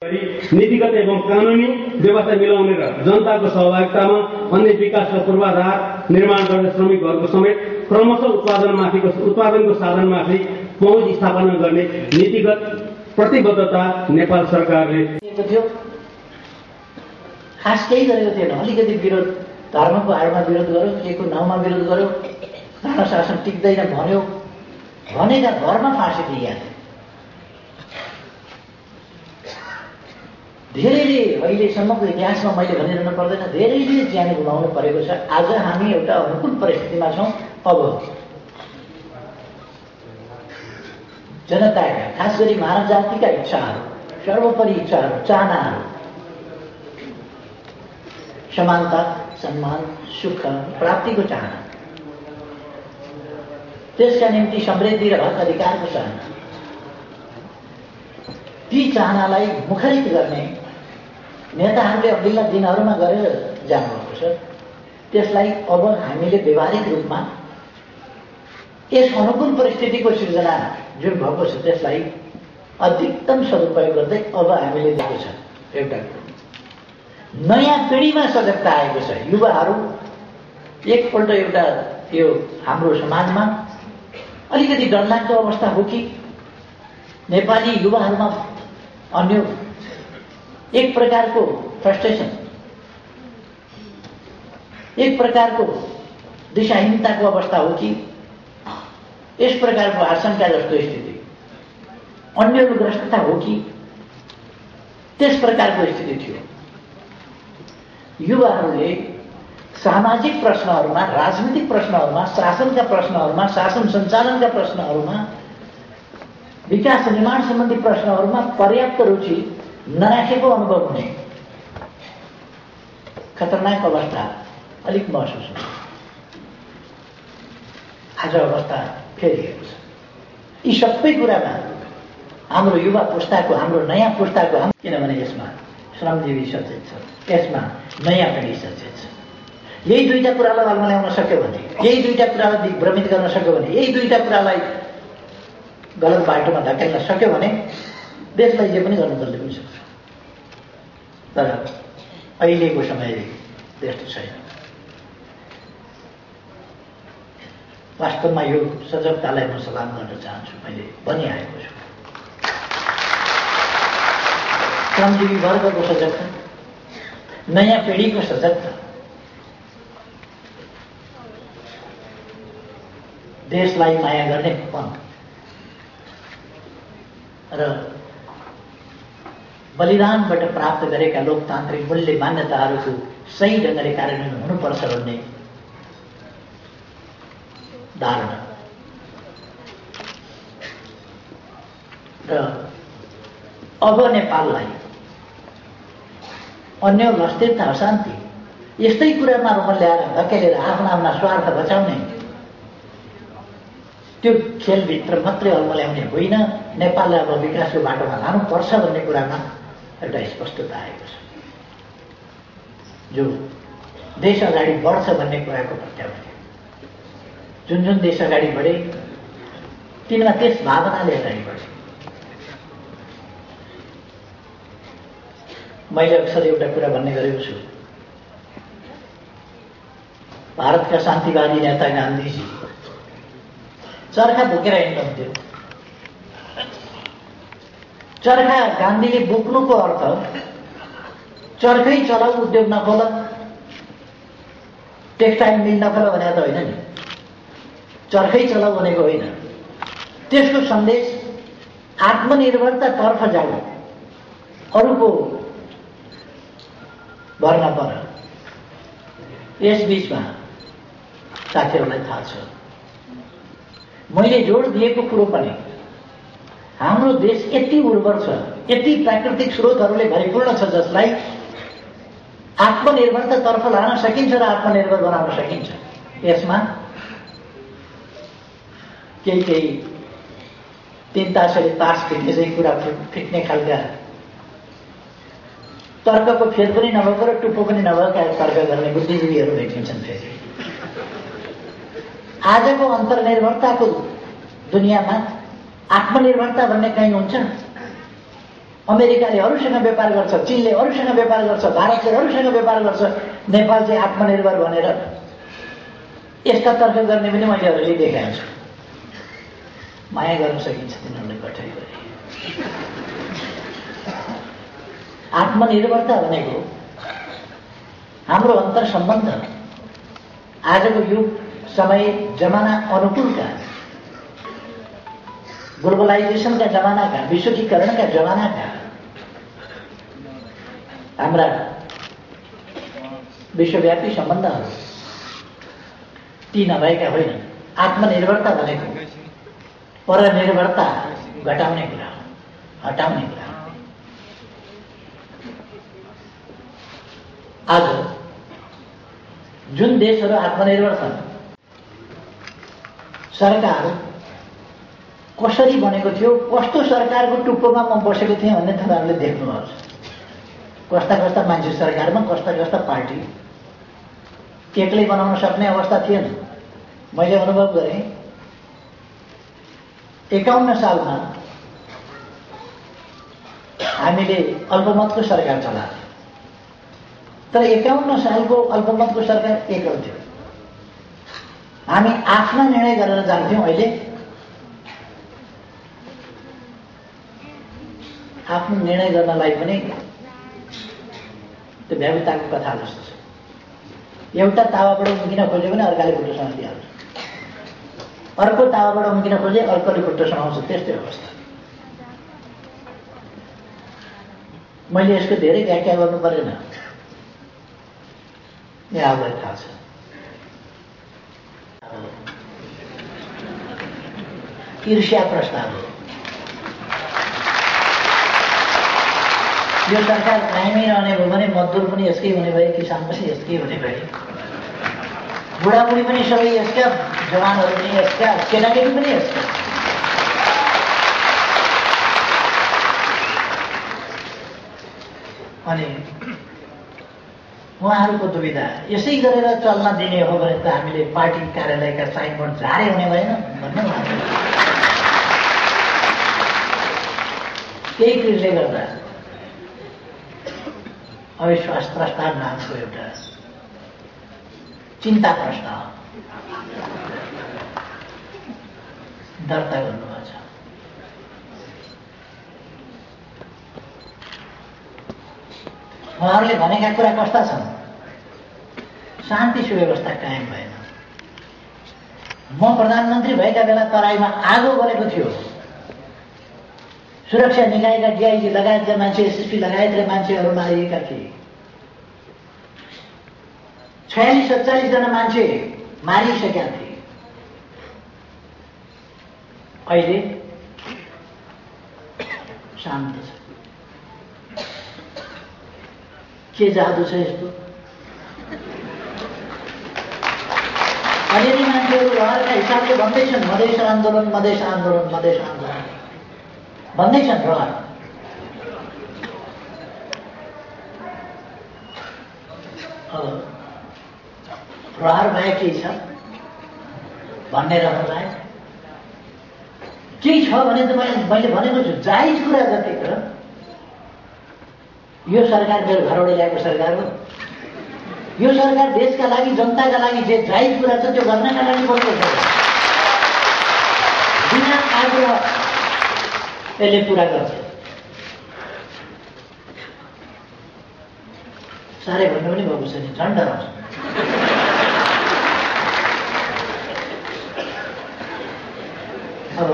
नीतिगत एवं कानुनी व्यवस्था मिलाउने र जनताको सहभागितामा अन्य विकासका पूर्वाधार निर्माण गर्ने श्रमिकहरूको समेत क्रमशः उत्पादनको साधनमाथि पहुँच स्थापना गर्ने नीतिगत प्रतिबद्धता नेपाल सरकारले थियो। खास केही गरेको थिएन। अलिकति विरोध, धर्मको आडमा विरोध गर्यो, केको नाउँमा विरोध गर्यो, राणा शासन टिक्दैन भन्यो, भनेका घरमा फाँसी दिइया। धेरैले अहिलेसम्मको इतिहासमा मैले भनिरहनु पर्दैन, धेरैले ज्यान गुमाउनु परेको छ। आज हामी एउटा अनुकूल परिस्थितिमा छौँ। अब जनताका, खास गरी मानव जातिका इच्छाहरू, सर्वोपरि इच्छाहरू, चाहनाहरू, समानता, सम्मान, सुख प्राप्तिको चाहना, त्यसका निम्ति समृद्धि र हक अधिकारको चाहना, ती चाहनालाई मुखरित गर्ने नेताहरूले अघिल्ला दिनहरूमा गरेर जानुभएको छ। त्यसलाई अब हामीले व्यावहारिक रूपमा यस अनुकूल परिस्थितिको सिर्जना जुन भएको छ त्यसलाई अधिकतम सदुपयोग गर्दै अब हामीले दिएको छ। एउटा नयाँ पिँढीमा सजगता आएको छ। युवाहरू एकपल्ट एउटा यो हाम्रो समाजमा अलिकति डरलाग्दो अवस्था हो कि नेपाली युवाहरूमा अन्य एक प्रकारको फ्रस्ट्रेसन, एक प्रकारको दिशाहीनताको अवस्था हो कि यस प्रकारको आशंका जस्तो स्थिति, अन्यग्रस्तता हो कि त्यस प्रकारको स्थिति थियो। युवाहरूले सामाजिक प्रश्नहरूमा, राजनीतिक प्रश्नहरूमा, शासनका प्रश्नहरूमा, शासन सञ्चालनका प्रश्नहरूमा, विकास निर्माण सम्बन्धी प्रश्नहरूमा पर्याप्त रुचि नराखेको अनुभव हुने खतरनाक अवस्था अलिक महसुस हुन्छ। आज अवस्था फेरिएको छ। यी सबै कुरामा हाम्रो युवा पुस्ताको, हाम्रो नयाँ पुस्ताको, किनभने यसमा श्रमजीवी सचेत छ, यसमा नयाँ पिँढी सचेत छ। यही दुईटा कुरालाई अलमा ल्याउन सक्यो भने, यही दुईटा कुरालाई दिग्भ्रमित गर्न सक्यो भने, यही दुईटा कुरालाई गलत बाटोमा धकेल्न सक्यो भने देशलाई जे पनि गर्नु जसले पनि सक्छ। तर अहिलेको समय त्यस्तो छैन। वास्तवमा यो सजगतालाई म सलाम गर्न चाहन्छु। मैले भनिआएको छु, श्रमजीवी वर्गको सजगता, नयाँ पिँढीको सजगता, देशलाई माया गर्ने पन र बलिदानबाट प्राप्त गरेका लोकतान्त्रिक मूल्य मान्यताहरूको सही ढङ्गले कार्यान्वयन हुनुपर्छ भन्ने धारणा र अब नेपाललाई अन्य अस्थिरता, अशान्ति यस्तै कुरामा रूपमा ल्याएर धकेलेर आफ्ना स्वार्थ बचाउने त्यो खेलभित्र मात्रै अल्मल्याउने होइन। नेपाललाई अब विकासको बाटोमा लानुपर्छ भन्ने कुरामा एउटा स्पष्टता आएको छ, जो देश अगाडि बढ्छ भन्ने कुराको प्रत्याभूति। जुन जुन देश अगाडि बढे तिनमा त्यस भावनाले अगाडि बढे। मैले अक्सर एउटा कुरा भन्ने गरेको छु, भारतका शान्तिवादी नेता गान्धीजी चरखा बोकेर हिँड्नुहुन्थ्यो। चरखा गान्धीले बोक्नुको अर्थ चरखै चलाऊ, उद्योग नखोल, टेक्सटाइल मिल नखोल भनेको त होइन नि। चरखै चलाऊ भनेको होइन। त्यसको सन्देश आत्मनिर्भरतातर्फ जाऊ, अरूको भर नपर। यस बीचमा साथीहरूलाई थाहा छ, मैले जोड दिएको कुरो पनि हाम्रो देश यति उर्वर छ, यति प्राकृतिक स्रोतहरूले भरिपूर्ण छ, जसलाई आत्मनिर्भरतातर्फ लान सकिन्छ र आत्मनिर्भर बनाउन सकिन्छ। यसमा केही तीन तासले तास फिट्ने चाहिँ कुरा फिट्ने खालका तर्कको फेद पनि नभएको र टुप्पो पनि नभएका तर्क गर्ने बुद्धिजीवीहरू भेटिन्छन्। फेरि आजको अन्तर्निर्भरताको दुनियाँमा आत्मनिर्भरता भन्ने कहीँ हुन्छ? अमेरिकाले अरूसँग व्यापार गर्छ, चीनले अरूसँग व्यापार गर्छ, भारतले अरूसँग व्यापार गर्छ, नेपाल चाहिँ आत्मनिर्भर भनेर यसका तर्फ गर्ने पनि मैले अरूले देखाएको छु। माया गर्न सकिन्छ तिनीहरूले कठै गरे। आत्मनिर्भरता भनेको हाम्रो अन्तर सम्बन्ध आजको युग समय जमाना अनुकूलका ग्लोबलाइजेसनका जमानाका विश्वकीकरणका जमानाका हाम्रा विश्वव्यापी सम्बन्धहरू ती नभएका होइनन्। आत्मनिर्भरता भनेको परनिर्भरता घटाउने कुरा हो, हटाउने कुरा हो। आज जुन देशहरू आत्मनिर्भर छन् सरकार कसरी बनेको थियो, कस्तो सरकारको टुप्पोमा म बसेको थिएँ भन्ने तपाईँहरूले देख्नुभएको छ। कस्ता कस्ता मान्छे सरकारमा, कस्ता कस्ता पार्टी एक्लै बनाउन सक्ने अवस्था थिएन। मैले अनुभव गरेँ 51 सालमा हामीले अल्पमतको सरकार चलाएको थियो, तर 51 सालको अल्पमतको सरकार एकल थियो। हामी आफ्ना निर्णय गरेर जान्थ्यौँ। अहिले आफ्नो निर्णय गर्नलाई पनि त्यो भ्याविताको कथा जस्तो छ। एउटा तावाबाट उम्किन खोज्यो भने अर्काले खुट्टो समातिहाल्छ, अर्को तावाबाट उम्किन खोजे अर्कोले खुट्टो समाउँछ, त्यस्तै अवस्था। मैले यसको धेरै व्याख्या गर्नु परेन, यहाँलाई थाहा छ। ईर्ष्या प्रस्ताव हो। यो सरकार कायमै रहने भयो भने मजदुर पनि यसकै हुने भए, किसान पनि यसकै हुने भए, बुढाबुढी पनि सबै यसका, जवानहरू पनि यसका, केटाकेटी पनि यसका। अनि उहाँहरूको दुविधा यसै गरेर चल्न दिने हो भने त हामीले पार्टी कार्यालयका साइनबोर्ड झारे हुने भएन भन्ने उहाँहरू केही चिजले गर्दा अविश्वास प्रस्ताव नामको एउटा चिन्ता प्रस्ताव दर्ता गर्नुभएको छ। उहाँहरूले भनेका कुरा कस्ता छन्? शान्ति सुव्यवस्था कायम भएन। म प्रधानमन्त्री भएका बेला तराईमा आगो बलेको थियो। सुरक्षा निकायका डिआइजी लगायतका मान्छे, एसएसपी लगायतका मान्छेहरू मारिएका थिए। 46-47 जना मान्छे मारिसकेका थिए। अहिले शान्त छ। के जादु छ यस्तो? अलिअलि मान्छेहरू लहरका हिसाबले भन्दैछन् मधेस आन्दोलन, मधेस आन्दोलन, मधेस आन्दोलन भन्दैछन्। प्रहार भए केही छ भन्ने रहनलाई केही छ भने त मैले भनेको छु, जायज कुरा जति कुरा। यो सरकार मेरो घरबाट ल्याएको सरकार हो। यो सरकार देशका लागि, जनताका लागि जे जायज कुरा छ त्यो गर्नका लागि बनेको छ। बिना आग्रह यसले पुरा गर्छ। साह्रै भन्नु पनि भएको छ नि, झन् डराउँछ। अब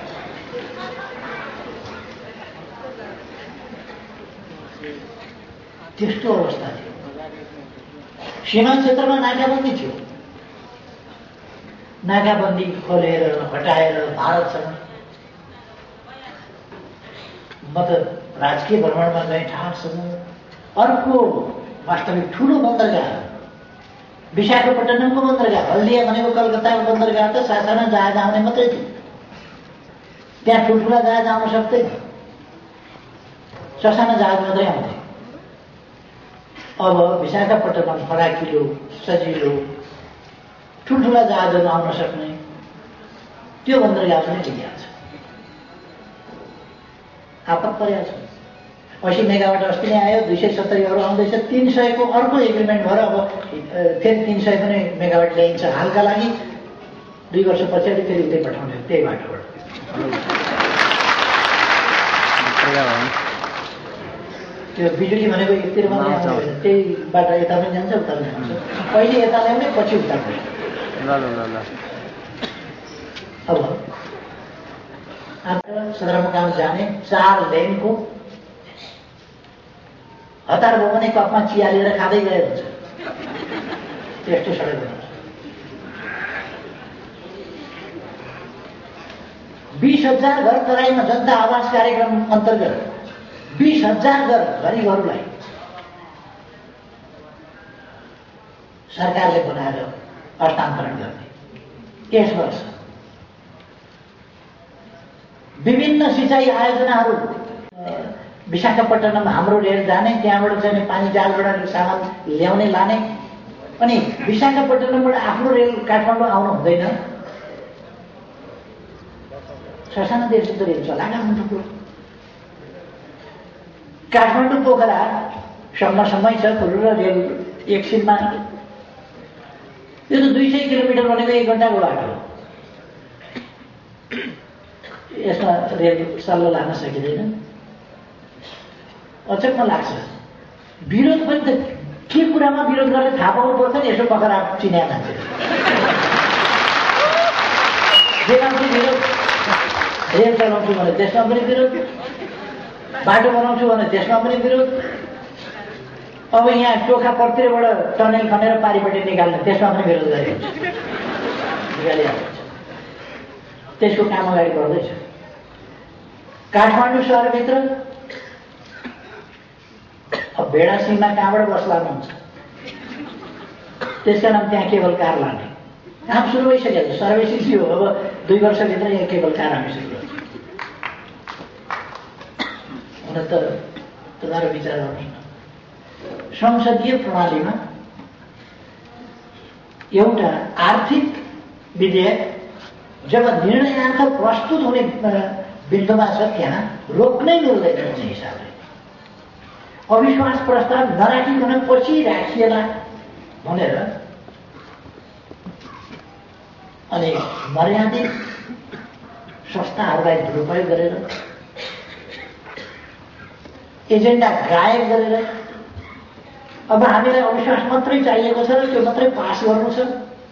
त्यस्तो अवस्था थियो। सीमा क्षेत्रमा नाकाबन्दी थियो। नाकाबन्दी खोलेर हटाएर भारतसँग म त राजकीय भ्रमणमा गएँ ठाडसँग। अर्को वास्तविक ठुलो बन्दरगाह विशाखापट्टनमको बन्दरगाह, हल्दिया भनेको कलकत्ताको बन्दरगाह त सासाना जहाज आउने मात्रै थियो। त्यहाँ ठुल्ठुला जहाज आउन सक्दैन, ससाना जहाज मात्रै आउँथे। अब विशाखापट्टनम फराकिलो, सजिलो, ठुल्ठुला जहाजहरू आउन सक्ने त्यो बन्दरगाह पनि टिकेको छ। आपत परेको छ। 80 मेगावाट अस्ति नै आयो, 270 € आउँदैछ, 300 को अर्को एग्रिमेन्ट भएर अब फेरि 300 पनि मेगावाट ल्याइन्छ हालका लागि। 2 वर्ष पछाडि फेरि उतै पठाउने त्यही बाटोबाट। त्यो बिजुली भनेको एकतिर मात्रै आउँदैन, त्यही बाटो यता पनि जान्छ उता पनि जान्छ। पहिले यता ल्याउने पछि उता ल्याउने। अब सदरमुकाम जाने 4 लेनको हतार भयो भने कपमा चिया लिएर खाँदै गएको हुन्छ, त्यस्तो सडक बनाउँछ। 20,000 घर तराईमा जनता आवास कार्यक्रम अन्तर्गत 20,000 घर गरिबहरूलाई सरकारले बनाएर हस्तान्तरण गर्ने। यस वर्ष विभिन्न सिँचाइ आयोजनाहरू विशाखापट्टनम हाम्रो रेल जाने, त्यहाँबाट चाहिँ पानी जालबाट सामान ल्याउने लाने, अनि विशाखापट्टनमबाट आफ्नो रेल काठमाडौँ आउनु हुँदैन। ससाना देशले त रेल चलाएका हुन् ठुलो। काठमाडौँ पोखरा सम्मसम्मै छ ठुलो रेल एकछिनमा। यो त 200 किलोमिटर भनेको 1 घन्टाको बाटो हो। यसमा रेल सल्लो लान सकिँदैन। अचम्म लाग्छ। विरोध पनि त के कुरामा विरोध गरेर थाहा पाउनु पर्छ नि, यसो पकरा चिन्या मान्छे। विरोध रेल चलाउँछु भने त्यसमा पनि विरोध, बाटो बनाउँछु भने त्यसमा पनि विरोध। अब यहाँ टोखा पर्तिरबाट टनेल खनेर पारिपट्टि निकाल्ने, त्यसमा पनि विरोध गरिन्छ, निकालिहाल्छ। त्यसको काम अगाडि बढ्दैछ। काठमाडौँ सहरभित्र अब भेडा सिंहमा कहाँबाट बस लानुहुन्छ, त्यसका नाम त्यहाँ केबल कार लाने काम सुरु भइसकेको छ। सर्भिसिस हो, अब 2 वर्षभित्र यहाँ केबल कार हामी सुरु गर्छ। हुन त तपाईँहरू विचार गर्नुहोस् न, संसदीय प्रणालीमा एउटा आर्थिक विधेयक जब निर्णयार्थ प्रस्तुत हुने बिन्दुमा छ त्यहाँ रोक्नै मिल्दैन भन्ने हिसाबले अविश्वास प्रस्ताव नराखिकन पछि राखिएला भनेर अनि मर्यादित संस्थाहरूलाई दुरुपयोग गरेर एजेन्डा गायब गरेर अब हामीलाई अविश्वास मात्रै चाहिएको छ र त्यो मात्रै पास गर्नु छ,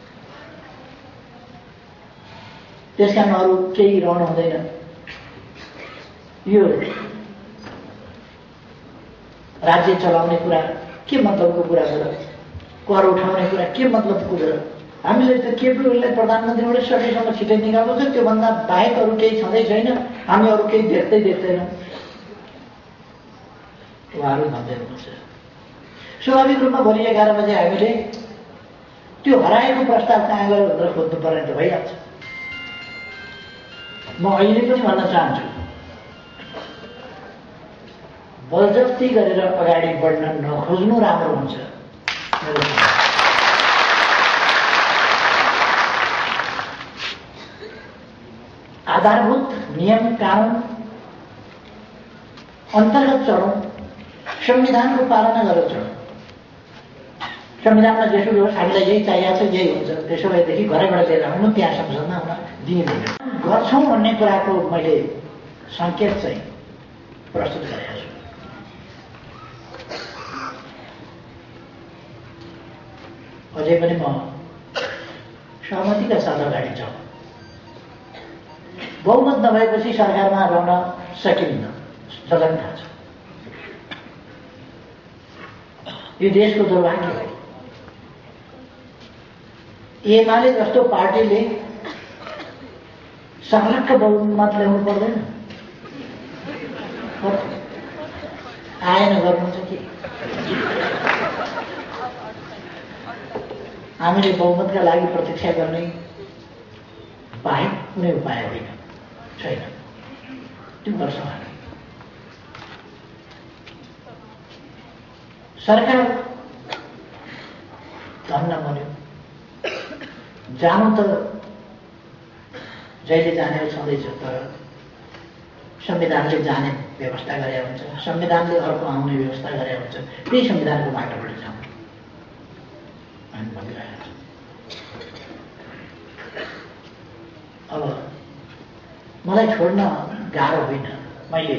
त्यसकारण अरू केही रहनु हुँदैन। यो राज्य चलाउने कुरा के मतलबको कुरा छ, कर उठाउने कुरा के मतलबको कुरा। हामीले त केपी ओलीलाई प्रधानमन्त्रीबाट सकेसम्म छिटै निकाल्नु छ, त्योभन्दा बाहेक अरू केही छँदै छैन। हामी अरू केही देख्दैनौँ। उहाँहरू भन्दै हुनुहुन्छ स्वाभाविक रूपमा भोलि 11 बजे हामीले त्यो हराएको प्रस्ताव कहाँ गयो भनेर खोज्नु पर्ने त भइहाल्छ। म अहिले पनि भन्न चाहन्छु, बलजफ्ती गरेर अगाडि बढ्न नखोज्नु राम्रो हुन्छ। आधारभूत नियम कानुन अन्तर्गत चढौँ, संविधानको पालना गरेर चढौँ। संविधानमा जेसुकै होस् हामीलाई यही चाहिएको छ, यही हुन्छ। त्यसो भएदेखि घरैबाट लिएर आउनु, त्यहाँ संसदमा हुन दिइँदैन। गर्छौँ भन्ने कुराको मैले सङ्केत चाहिँ प्रस्तुत गरेको छु। अझै पनि म सहमतिका साथ अगाडि जाउँ। बहुमत नभएपछि सरकारमा रहन सकिन्न, जगन थाहा छ। यो देशको दुर्भाग्य हो। एमाले जस्तो पार्टीले सर्लक्क बहुमत ल्याउनु पर्दैन, आएन गर्नुहुन्छ कि हामीले बहुमतका लागि प्रतीक्षा गर्ने बाहेक कुनै उपाय होइन, छैन। त्यो गर्छौँ हामी। सरकार धन्न बन्यो, जानु त जहिले जाने छँदैछ, तर संविधानले जाने व्यवस्था गरे हुन्छ, संविधानले अर्को आउने व्यवस्था गरे हुन्छ, त्यही संविधानको बाटोबाट जाउँ हामी भनिरहेको छौँ। अब मलाई छोड्न गाह्रो होइन, मैले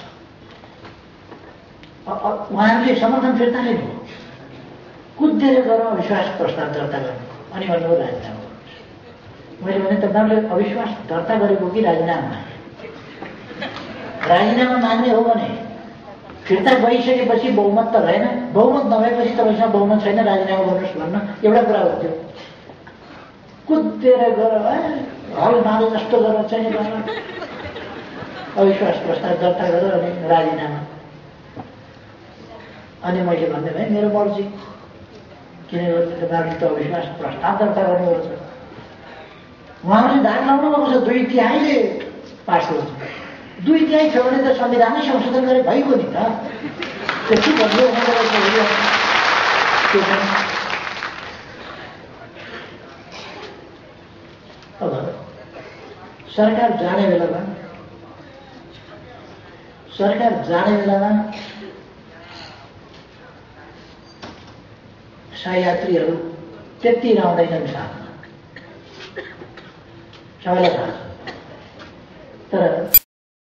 उहाँहरूले समर्थन फिर्ता लिनु, कुदेर गएर अविश्वास प्रस्ताव दर्ता गर्नु, अनि भन्नुभयो राजीनामा गर्नुहोस्। मैले भने तपाईँहरूले अविश्वास दर्ता गरेको कि राजीनामा मागे? राजीनामा माग्ने हो भने फिर्ता गइसकेपछि बहुमत त रहेन, बहुमत नभएपछि तपाईँसँग बहुमत छैन, राजीनामा गर्नुहोस् भन्न एउटा कुरा हुन्थ्यो। कुदेर गएर हल मागे जस्तो गरेर चाहिँ अविश्वास प्रस्ताव दर्ता गरेर अनि राजीनामा। अनि मैले भन्दै भएँ मेरो मर्जी, किनभने तपाईँहरूले त अविश्वास प्रस्ताव दर्ता गर्नुपर्छ। उहाँहरूले धार लाउनु भएको छ 2/3 पास गर्छ। 2/3 छ भने त संविधानै संशोधन गरे भइगयो नि त। त्यति भन्यो अब सरकार जाने बेलामा सहयात्रीहरू त्यति रहँदैनन् साथमा, सबैलाई थाहा छ। तर